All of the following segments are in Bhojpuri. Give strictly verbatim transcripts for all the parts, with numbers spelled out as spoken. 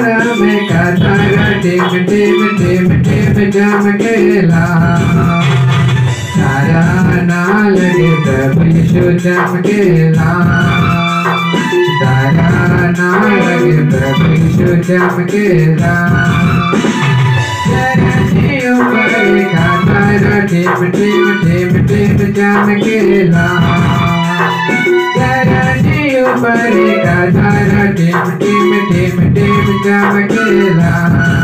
में कतारा टिम टिम टिम टिम चमकेला तारा ना लगे प्रभु यीशु चमकेला तारा ना लगे प्रभु यीशु चमकेला चरणियों पर कतारा टिम टिम टिम टिम चमकेला चरणियों पर कतारा टिम टिम टिम टिम चमकेला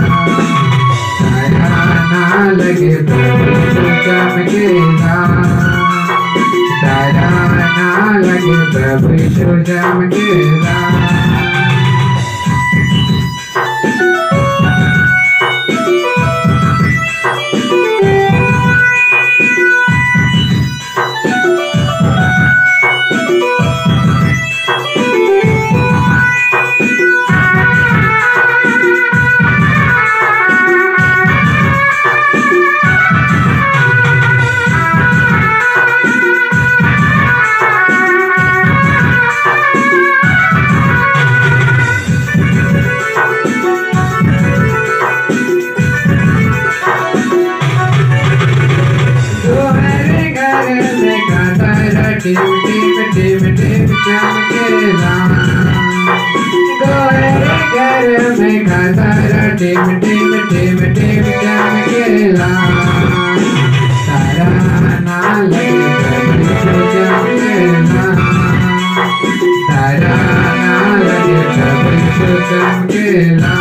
तारा ना लगे प्रभु यीशु चमकेला तारा ना लगे प्रभु यीशु चमकेला टिम टिम टिम टिम चमकेला गोरे घर में कतारा टिम टिम टिम टिम चमकेला तारा ना लगे प्रभु यीशु चमकेला तारा ना लगे प्रभु यीशु चमकेला